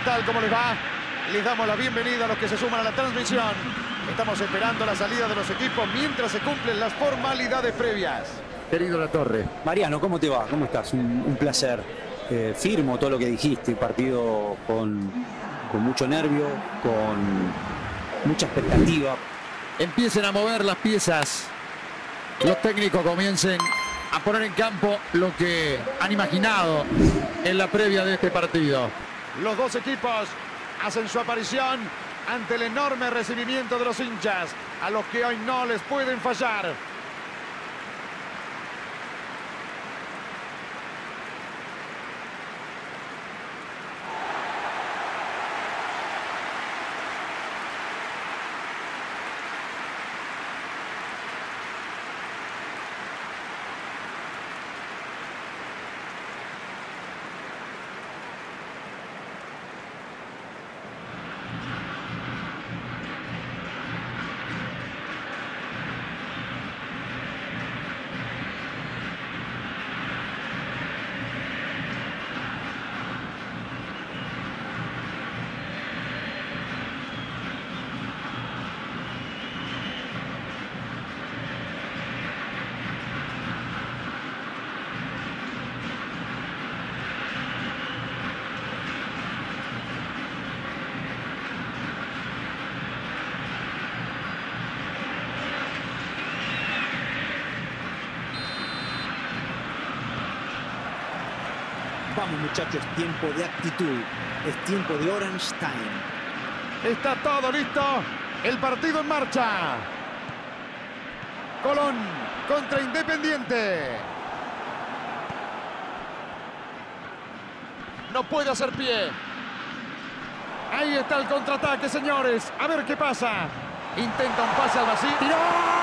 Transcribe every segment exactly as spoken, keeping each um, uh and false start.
tal? ¿Cómo les va? Les damos la bienvenida a los que se suman a la transmisión. Estamos esperando la salida de los equipos mientras se cumplen las formalidades previas. Querido Latorre. Mariano, ¿cómo te va? ¿Cómo estás? Un, un placer. Eh, firmo todo lo que dijiste. Partido con, con mucho nervio, con mucha expectativa. Empiecen a mover las piezas. Los técnicos comiencen a poner en campo lo que han imaginado en la previa de este partido. Los dos equipos hacen su aparición ante el enorme recibimiento de los hinchas, a los que hoy no les pueden fallar. Vamos, muchachos, es tiempo de actitud, es tiempo de Orange Time. Está todo listo, el partido en marcha. Colón contra Independiente. No puede hacer pie. Ahí está el contraataque, señores. A ver qué pasa. Intenta un pase al vacío. ¡Tiró!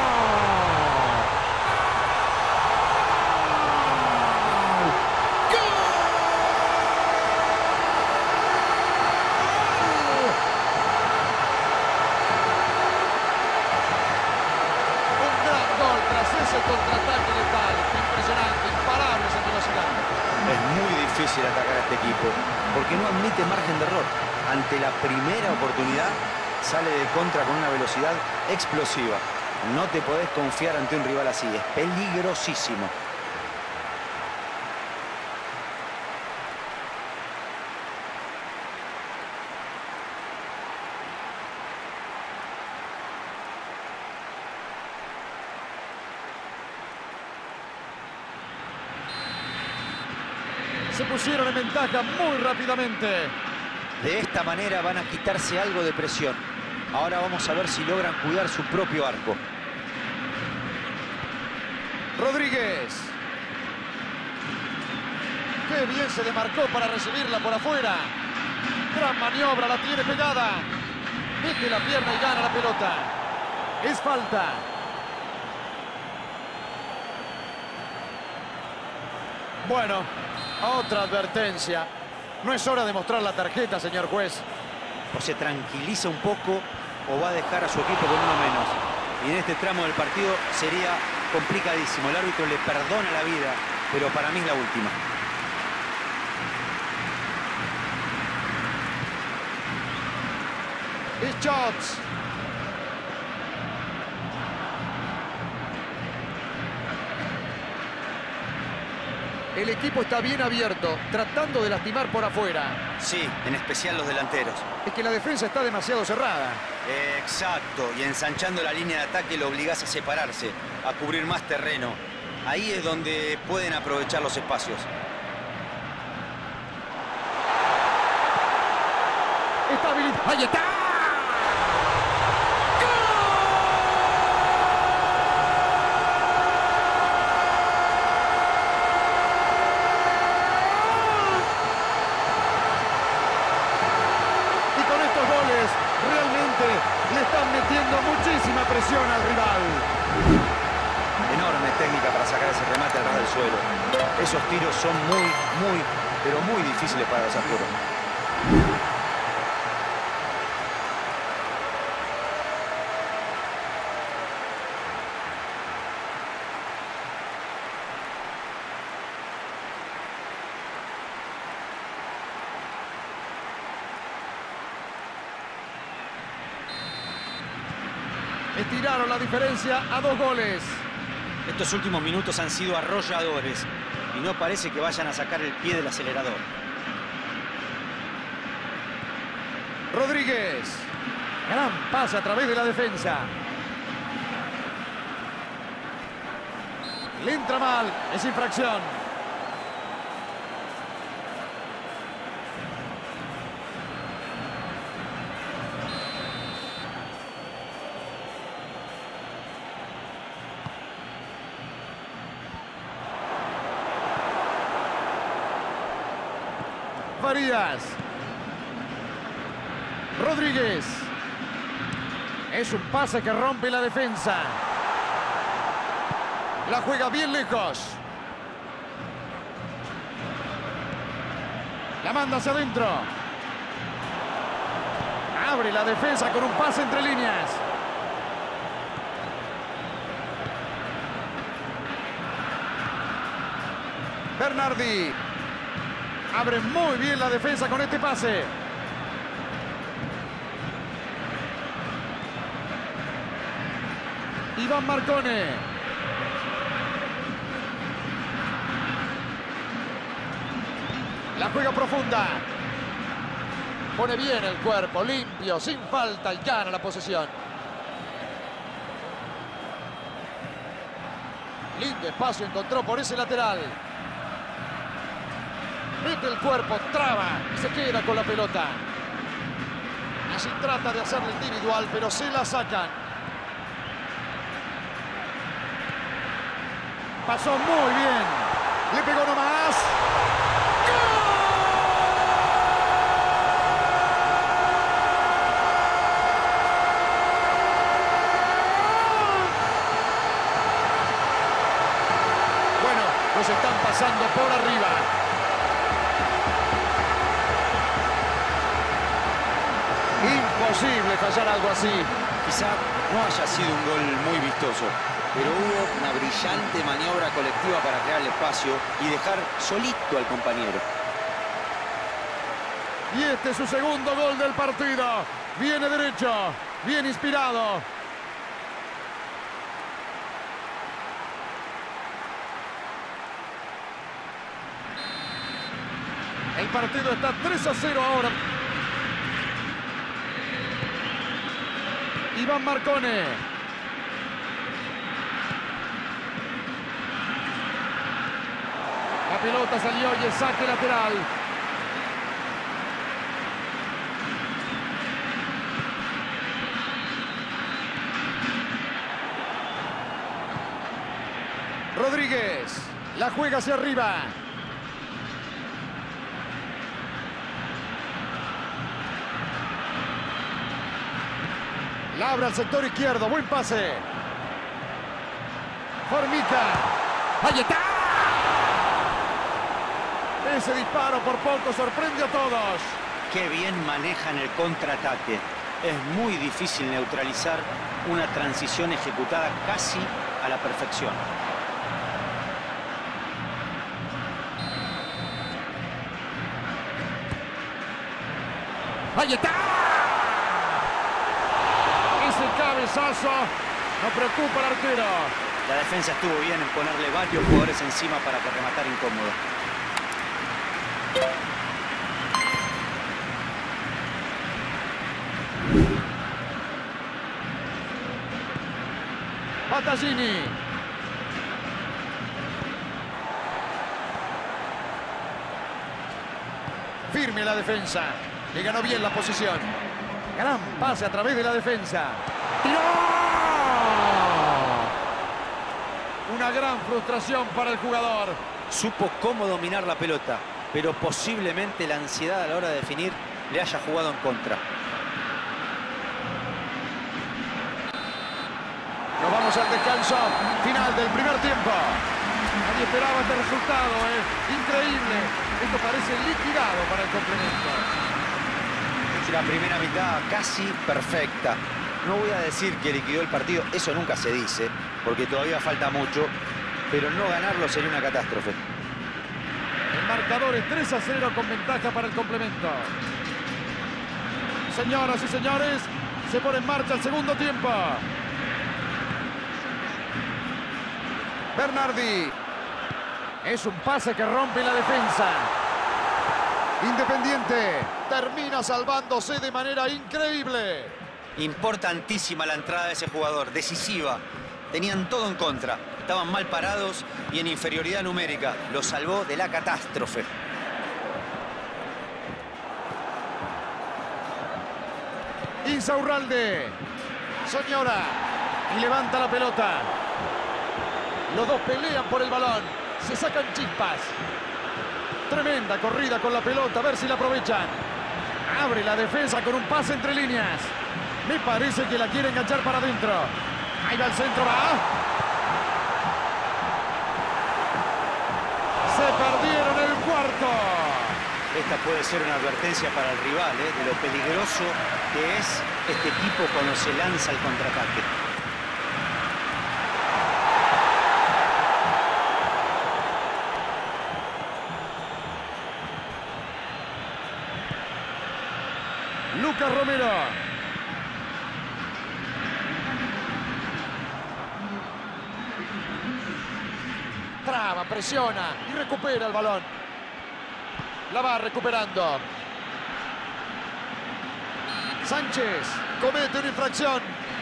Contraataque letal, impresionante, imparable esa velocidad. Es muy difícil atacar a este equipo porque no admite margen de error. Ante la primera oportunidad sale de contra con una velocidad explosiva. No te podés confiar ante un rival así, es peligrosísimo. Se pusieron en ventaja muy rápidamente. De esta manera van a quitarse algo de presión. Ahora vamos a ver si logran cuidar su propio arco. Rodríguez. Qué bien se demarcó para recibirla por afuera. Gran maniobra, la tiene pegada. Mete la pierna y gana la pelota. Es falta. Bueno, otra advertencia. No es hora de mostrar la tarjeta, señor juez. O se tranquiliza un poco o va a dejar a su equipo con uno menos. Y en este tramo del partido sería complicadísimo. El árbitro le perdona la vida, pero para mí es la última. Es shots. El equipo está bien abierto, tratando de lastimar por afuera. Sí, en especial los delanteros. Es que la defensa está demasiado cerrada. Exacto, y ensanchando la línea de ataque lo obligás a separarse, a cubrir más terreno. Ahí es donde pueden aprovechar los espacios. Está habilitado. ¡Ahí está! Realmente le están metiendo muchísima presión al rival. Enorme técnica para sacar ese remate al ras del suelo. Esos tiros son muy, muy, pero muy difíciles para los arqueros. Estiraron la diferencia a dos goles. Estos últimos minutos han sido arrolladores y no parece que vayan a sacar el pie del acelerador. Rodríguez. Gran pase a través de la defensa. Le entra mal. Es infracción. Farías. Rodríguez. Es un pase que rompe la defensa. La juega bien lejos. La manda hacia adentro. Abre la defensa con un pase entre líneas. Bernardi. Abre muy bien la defensa con este pase. Iván Marcone. La juega profunda. Pone bien el cuerpo, limpio, sin falta y gana la posesión. Lindo espacio encontró por ese lateral. Mete el cuerpo, traba y se queda con la pelota. Así trata de hacerlo individual, pero se la sacan. Pasó muy bien. Le pegó nomás. Bueno, los están pasando por arriba. Imposible fallar algo así. Quizá no haya sido un gol muy vistoso, pero hubo una brillante maniobra colectiva para crear el espacio y dejar solito al compañero. Y este es su segundo gol del partido. Viene derecho, bien inspirado. El partido está tres a cero ahora. Iván Marcone. La pelota salió y el saque lateral. Rodríguez. La juega hacia arriba. La abre al sector izquierdo. Buen pase. Formica. ¡Ahí está! Ese disparo por poco sorprende a todos. Qué bien manejan el contraataque. Es muy difícil neutralizar una transición ejecutada casi a la perfección. ¡Ahí está! Ese cabezazo no preocupa al arquero. La defensa estuvo bien en ponerle varios jugadores encima para que rematara incómodo. Battaglini. Firme la defensa. Le ganó bien la posición. Gran pase a través de la defensa. ¡Tiró! Una gran frustración para el jugador. Supo cómo dominar la pelota, pero posiblemente la ansiedad a la hora de definir le haya jugado en contra. Nos vamos al descanso final del primer tiempo. Nadie esperaba este resultado, ¿eh? Increíble. Esto parece liquidado para el complemento. La primera mitad casi perfecta. No voy a decir que liquidó el partido, eso nunca se dice, porque todavía falta mucho, pero no ganarlo sería una catástrofe. El marcador es tres a cero con ventaja para el complemento. Señoras y señores, se pone en marcha el segundo tiempo. Bernardi. Es un pase que rompe la defensa. Independiente termina salvándose de manera increíble. Importantísima la entrada de ese jugador, decisiva. Tenían todo en contra. Estaban mal parados y en inferioridad numérica. Lo salvó de la catástrofe. Insaurralde. Soñora. Y levanta la pelota. Los dos pelean por el balón. Se sacan chispas. Tremenda corrida con la pelota. A ver si la aprovechan. Abre la defensa con un pase entre líneas. Me parece que la quiere enganchar para adentro. Ahí va el centro, va. Se perdieron el cuarto. Esta puede ser una advertencia para el rival, ¿eh? De lo peligroso que es este equipo cuando se lanza el contraataque. Lucas Romero. Traba, presiona y recupera el balón. La va recuperando. Sánchez comete una infracción.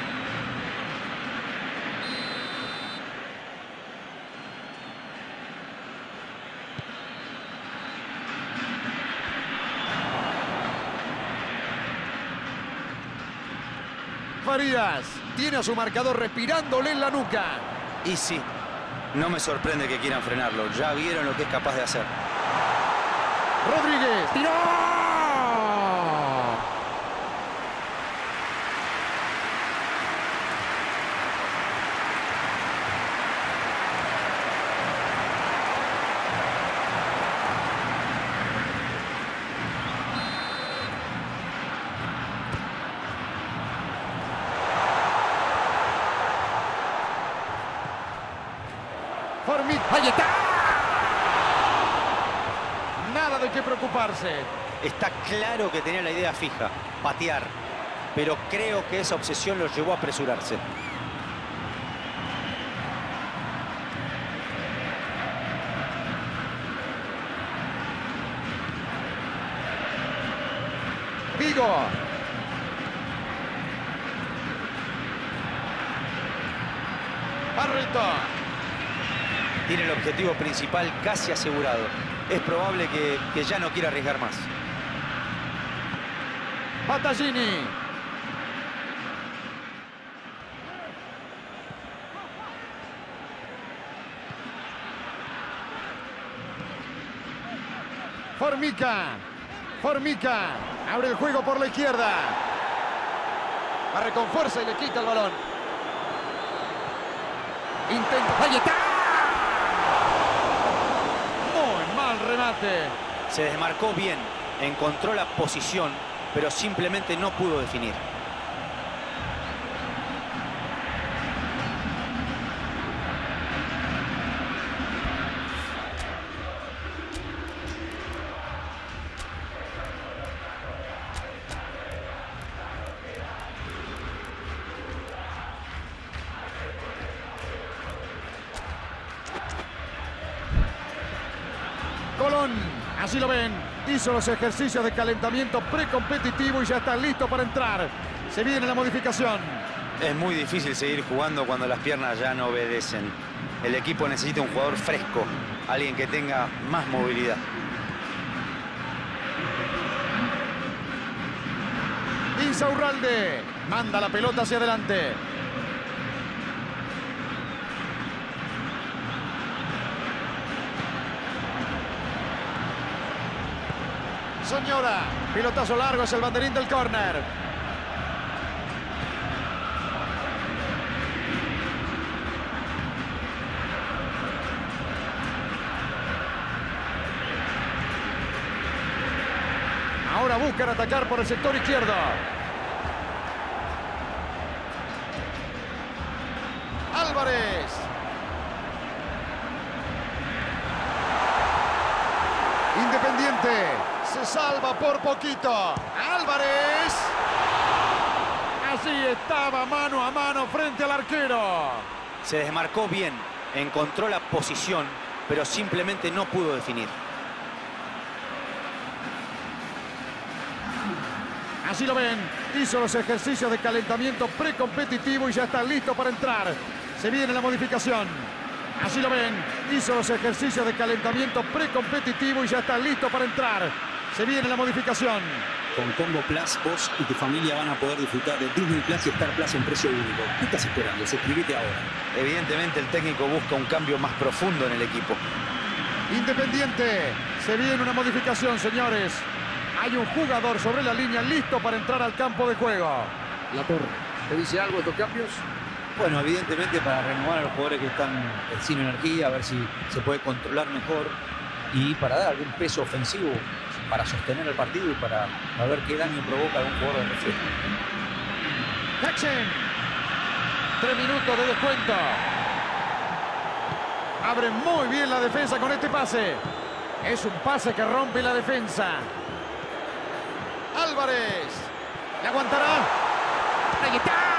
Farías tiene a su marcador respirándole en la nuca. Y sí, no me sorprende que quieran frenarlo. Ya vieron lo que es capaz de hacer. Rodríguez. ¡Tiró! ¡Ahí está! Nada de qué preocuparse. Está claro que tenía la idea fija, patear. Pero creo que esa obsesión los llevó a apresurarse. Vigo. Barreto. Tiene el objetivo principal casi asegurado. Es probable que, que ya no quiera arriesgar más. Battaglini. Formica. Formica. Abre el juego por la izquierda. Barre con fuerza y le quita el balón. Intenta. ¡Ahí está! Muy mal remate. Se desmarcó bien, encontró la posición, pero simplemente no pudo definir. Colón, así lo ven, hizo los ejercicios de calentamiento precompetitivo y ya está listo para entrar. Se viene la modificación. Es muy difícil seguir jugando cuando las piernas ya no obedecen. El equipo necesita un jugador fresco, alguien que tenga más movilidad. Insaurralde manda la pelota hacia adelante. Soñora, pilotazo largo, es el banderín del córner. Ahora buscan atacar por el sector izquierdo. Álvarez. Independiente se salva por poquito. Álvarez. Así estaba mano a mano frente al arquero. Se desmarcó bien, Encontró la posición, pero simplemente no pudo definir. Así lo ven, hizo los ejercicios de calentamiento precompetitivo y ya está listo para entrar. Se viene la modificación. Así lo ven, hizo los ejercicios de calentamiento precompetitivo y ya está listo para entrar. Se viene la modificación. Con Combo Plus, vos y tu familia van a poder disfrutar de Disney Plus y Star Plus en precio único. ¿Qué estás esperando? Suscríbete ahora. Evidentemente el técnico busca un cambio más profundo en el equipo. Independiente, se viene una modificación, señores. Hay un jugador sobre la línea listo para entrar al campo de juego. Laporte, ¿te dice algo estos cambios? Bueno, evidentemente para renovar a los jugadores que están eh, sin energía, a ver si se puede controlar mejor y para dar algún peso ofensivo para sostener el partido y para, para ver qué daño provoca algún jugador de reflejo. Jackson. Tres minutos de descuento. Abre muy bien la defensa con este pase. Es un pase que rompe la defensa. Álvarez. ¿Le aguantará? Ahí está.